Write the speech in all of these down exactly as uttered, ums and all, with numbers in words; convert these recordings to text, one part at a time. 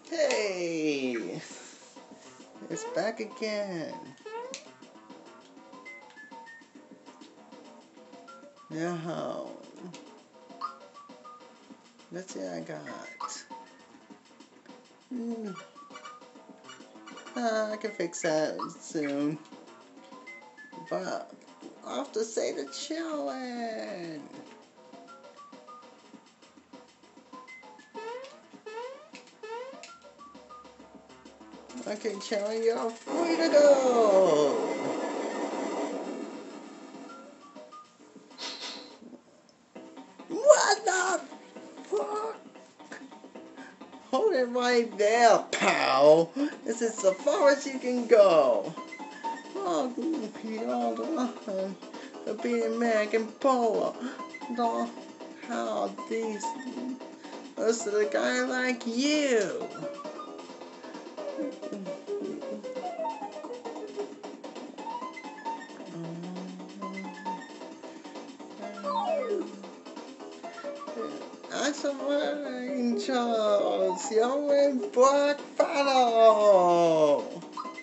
Hey! It's back again. Now, let's see what I got. Hmm. Ah, I can fix that soon. But I have to say the challenge. Okay, challenge, you're free to go. What the fuck? Hold it right there, pal. This is the farthest you can go. Oh, you the being American Polo. Know how these most of the guy like you. Axem Angels, you're in Black Battle.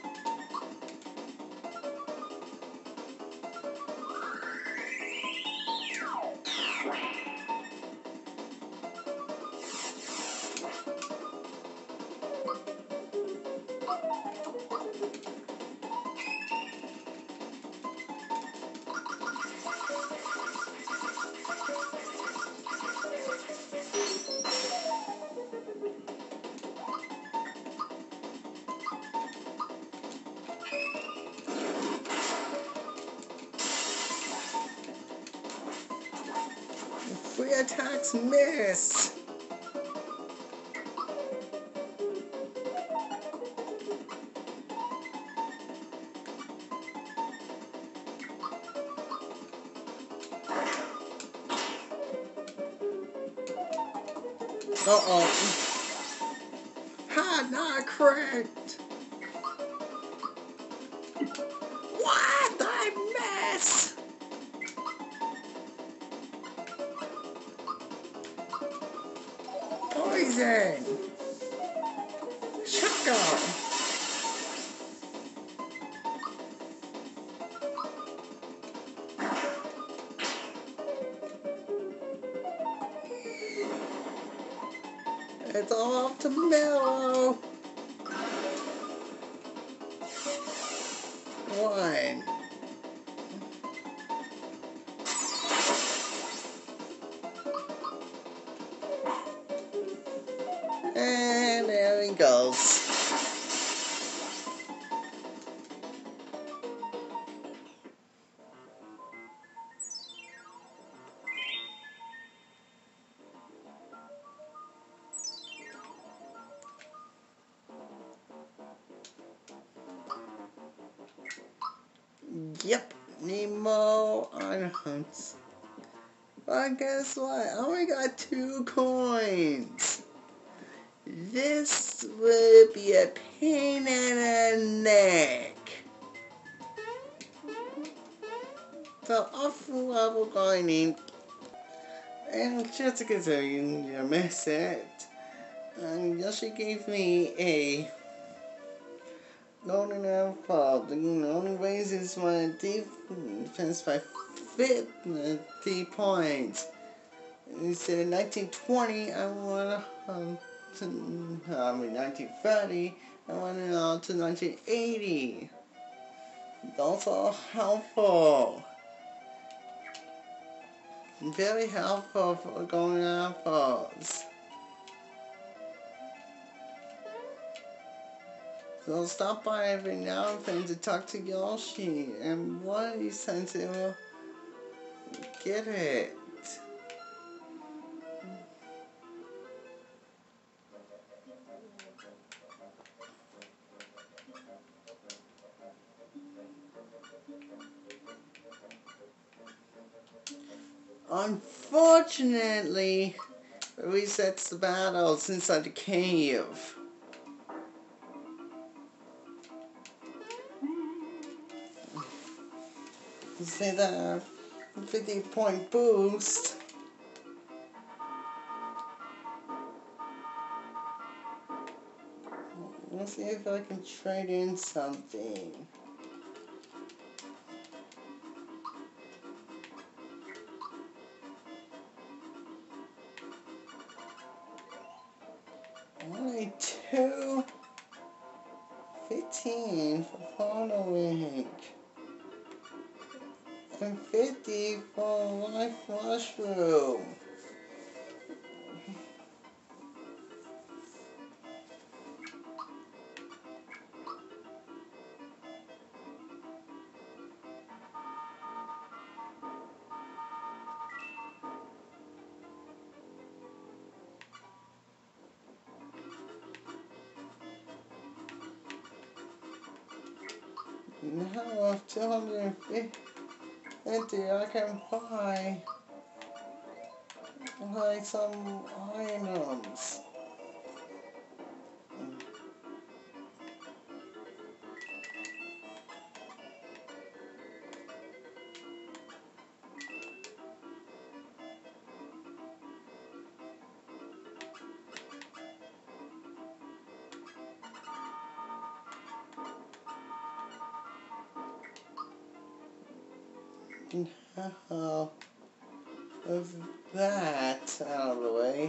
Three attacks miss. Uh-oh. Ha, not correct. What? I missed. Poison. Shotgun. It's all up to Mellow. One. And there he goes. Yep, Nemo on hunts. But guess what? I only got two coins. This will be a pain in the neck. So off level going, and just to consider you miss it, um, Yoshi gave me a golden apple. The only raises my defense by fifty points. Instead of nineteen twenty, I want um, to, I mean nineteen thirty, I went on to nineteen eighty. Those are helpful. Very helpful for golden apples. So stop by every now and then to talk to Yoshi, and one of these times they will get it. Unfortunately, it resets the battles inside the cave. You see that fifty point boost. Let's see if I can trade in something. Only two fifteen for following. And fifty for life mushroom. Now two hundred fifty I can buy buy some items. Now with that out of the way.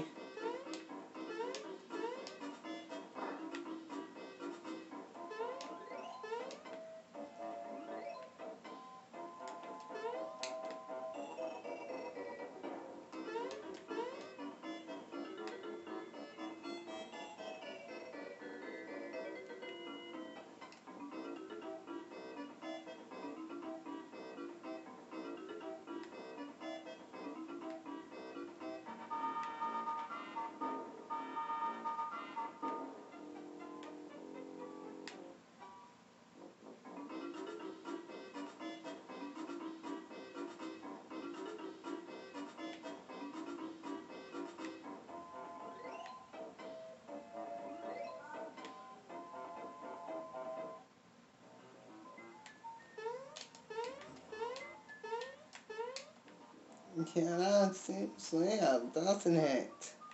Yeah, that seems yeah, doesn't it?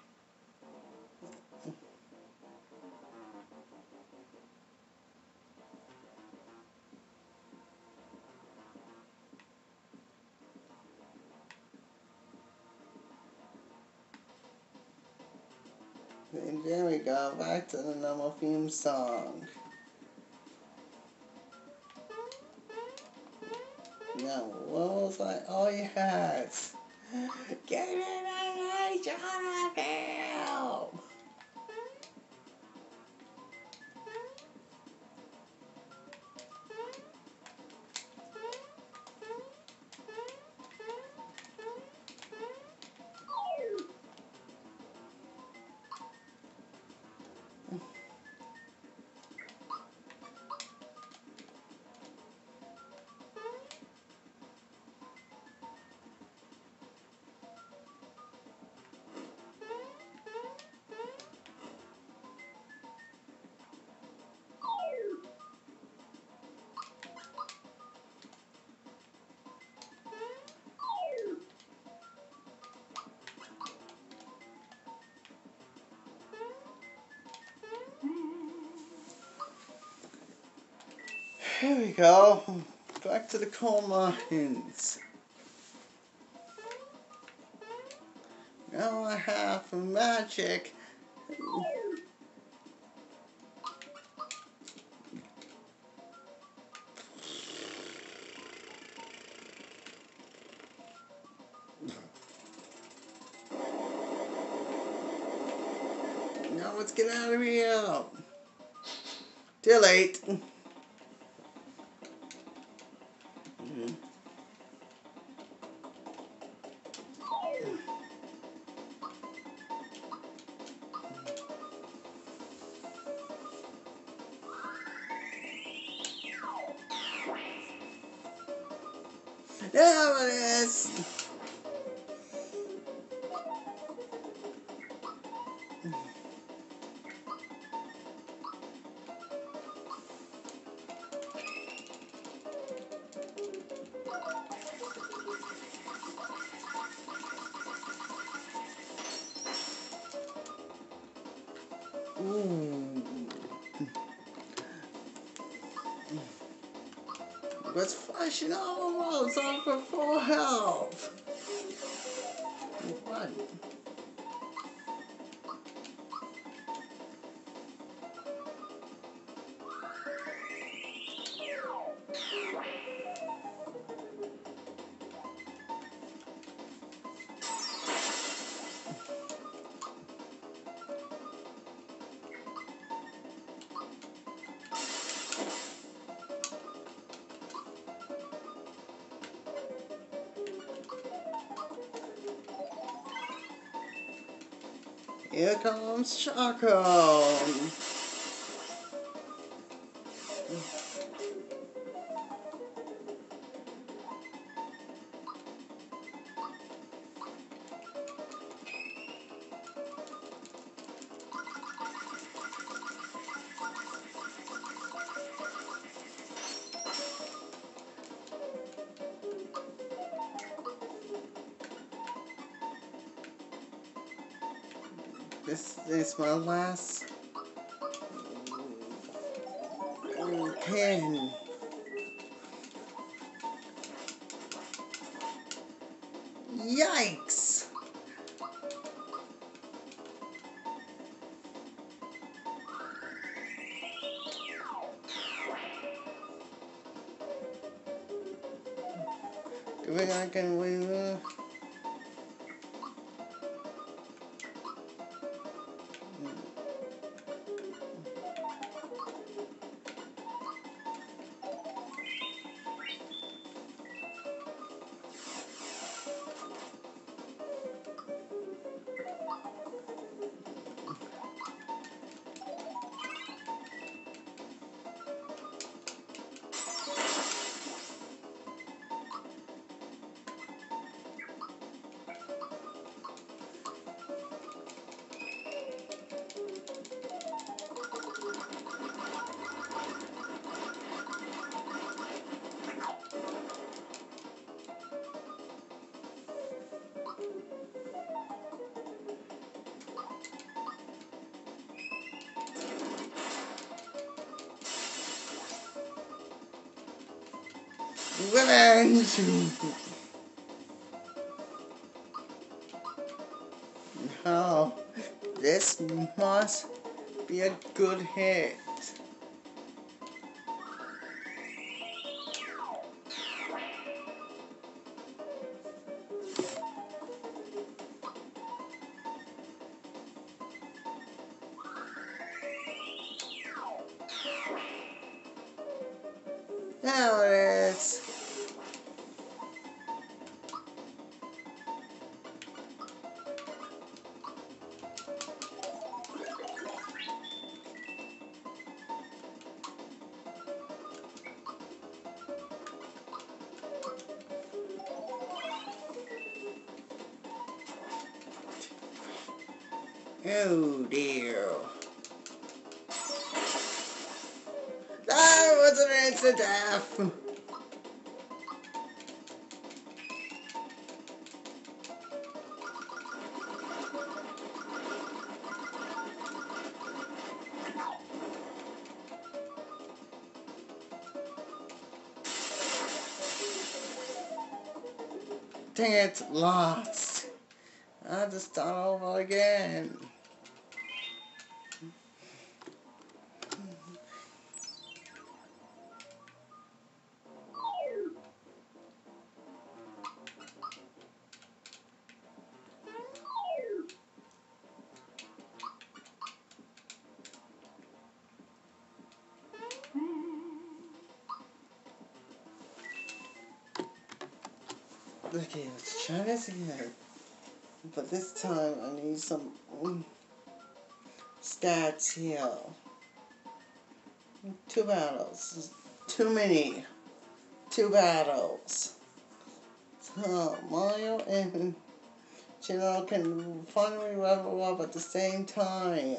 And there we go, back to the normal theme song. Now, what was I? Oh, yes! Get in the nation of hell! Here we go. Back to the coal mines. Now I have magic. Now let's get out of here. Too late. Mm-hmm. There it is. Ooh. was flashing all around, so for full health. What? Here comes Choco. This is my last pin. Yikes! Do you think I can win this? Revenge! Now, this must be a good hit. Now it is. Oh dear. That was an instant death. Dang it, lost. I have to start over again. Okay, let's try this again. But this time I need some mm, stats here. Two battles. Too many. Two battles. So Mario and Chino can finally level up at the same time.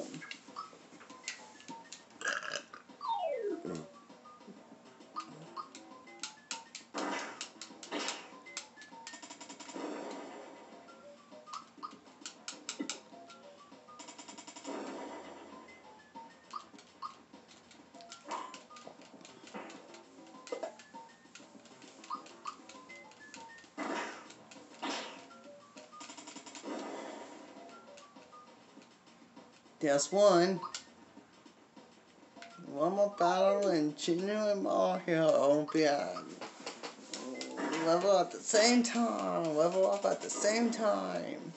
There's one. One more battle and genuine Mario will be at level at the same time. Level up at the same time.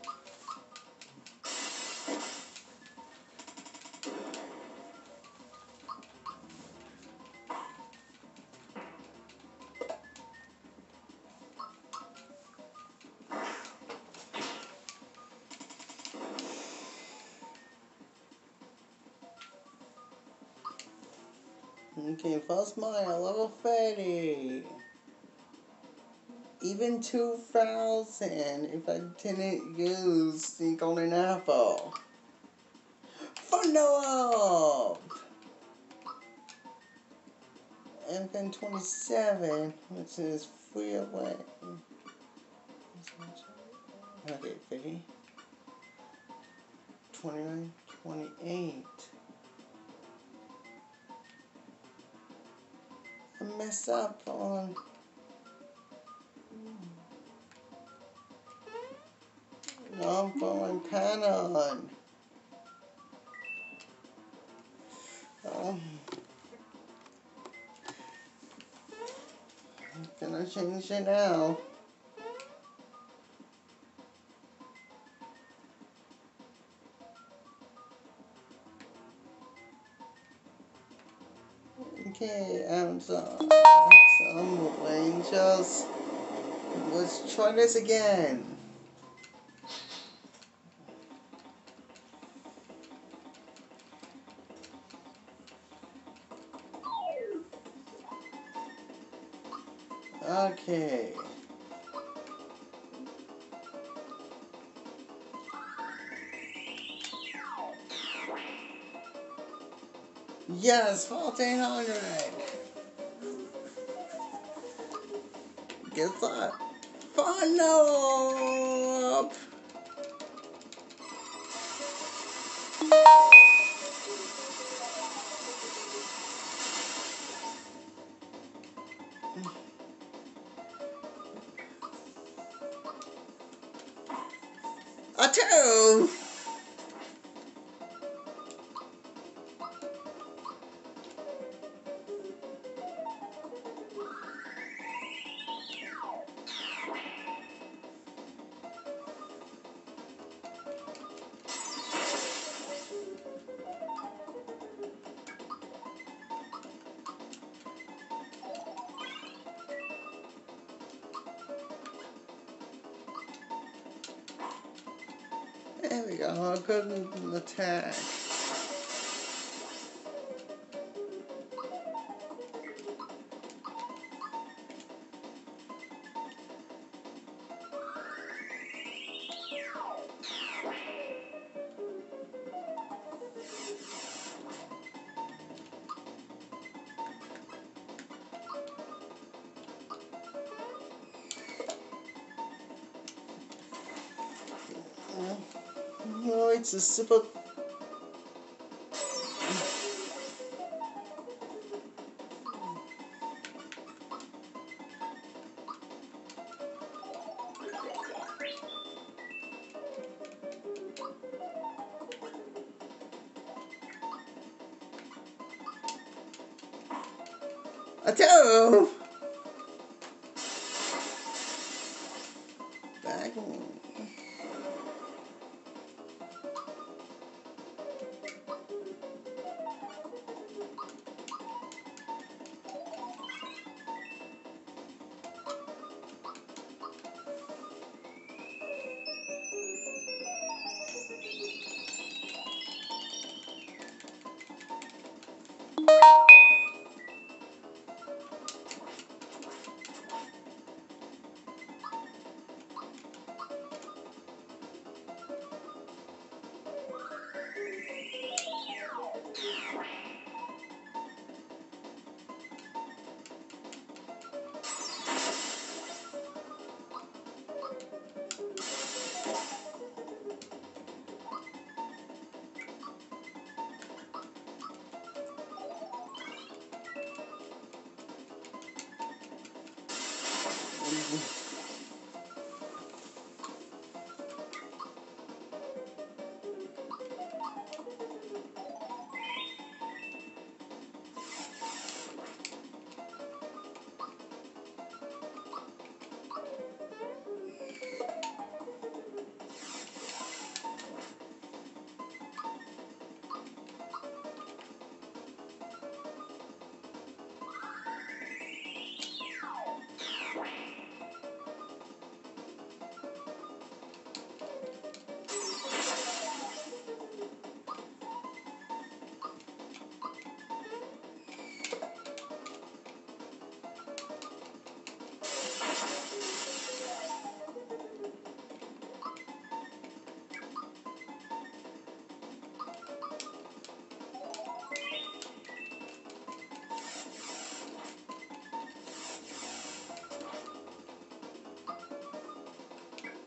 Okay, first Mario, level thirty. Even two thousand if I didn't use the golden apple. Thunder up! And then twenty-seven, which is three away. Okay, thirty. twenty-nine, twenty-eight. I messed up on... No, I'm going pan on. Oh. I'm gonna change it now. Okay, and uh, some Rangers. Let's try this again. Okay. Yes, fourteen hundred. Get that. Fun up. A two. There we go, a good attack. No, it's a super... A two! Back.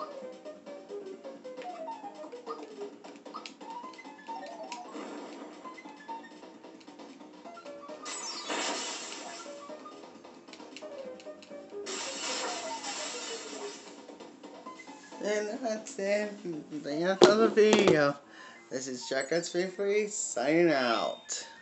And that's it. The end of the video. This is Shotgun's Free Free signing out.